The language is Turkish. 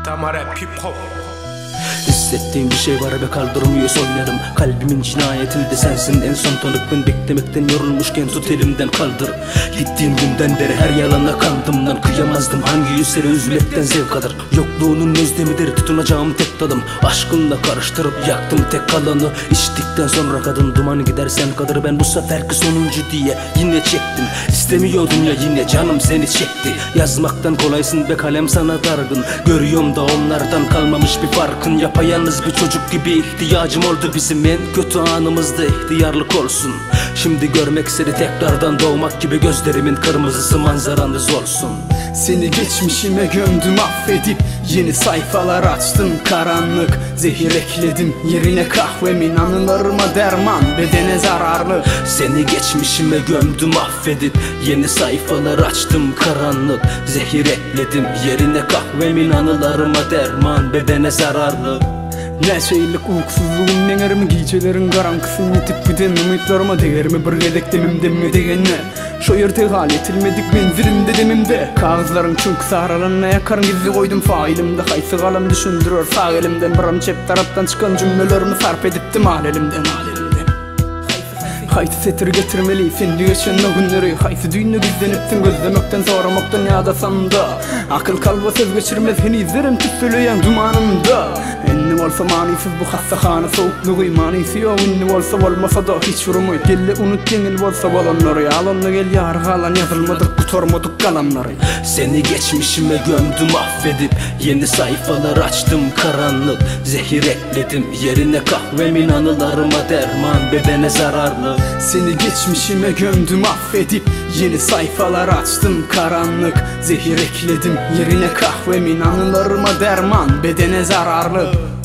Damar hep hip hop. Hissettiğim bir şey var ve kaldırmıyor sollarım. Kalbimin cinayetinde sensin en son tanık. Ben beklemekten yorulmuşken tut elimden kaldır. Gittiğin günden beri her yalana kandım lan. Kıyamazdım hangi yüzlere üzülekten zevk alır. Yokluğunun özlemidir tutunacağım tek tadım. Aşkınla karıştırıp yaktım tek kalanı. İçtikten sonra kadın duman gider sen kalır. Ben bu seferki sonuncu diye yine çektim. İstemiyordun ya yine canım seni çekti. Yazmaktan kolaysın be kalem sana dargın. Görüyorum da onlardan kalmamış bir farkın. Yapayalnız bir çocuk gibi ihtiyacım oldu bizim en kötü anımızda ihtiyarlık olsun. Şimdi görmek seni tekrardan doğmak gibi gözlerimin kırmızısı manzaranız olsun. Seni geçmişime gömdüm affedip yeni sayfalar açtım karanlık. Zehir ekledim yerine kahvemin anılarıma derman bedene zararlı. Seni geçmişime gömdüm affedip yeni sayfalar açtım karanlık. Zehir ekledim yerine kahvemin anılarıma derman bedene zararlı. Neşeylik uykusuzluğun nengerimi gecelerin karanlıkısın yetip giden umutlarıma değerimi bir gedek demimde degenler. Şu yerde hal etilmedik menzilimde demimde. Kağızların çünkü sağralanına yakarın gizli koydum failimde. Haysı kalam düşündürüyor sağ elimden. Biram çep taraftan çıkan cümlelerimi sarf ediptim hal elimden. Haysi setir getirmeli sen geçen o günleri. Haysi düğünü gizleniptin gözlemekten soramaktan ya da sanda. Akıl kalba söz geçirmez seni izlerim tütsüleyen dumanımda. Enni olsa manisiz bu hastakhana soğukluğu manisi yok. Enni olsa olmasa da hiç vurmuyor. Gelle unut yengil olsa olanları. Alonla gel yar kalan yazılmadık kutormadık kalanları. Seni geçmişime gömdüm affedip yeni sayfalar açtım karanlık. Zehir ekledim yerine kahvemin anılarıma derman bedene zararlı. Seni geçmişime gömdüm affedip yeni sayfalar açtım karanlık. Zehir ekledim yerine kahvemin anılarıma derman bedene zararlı.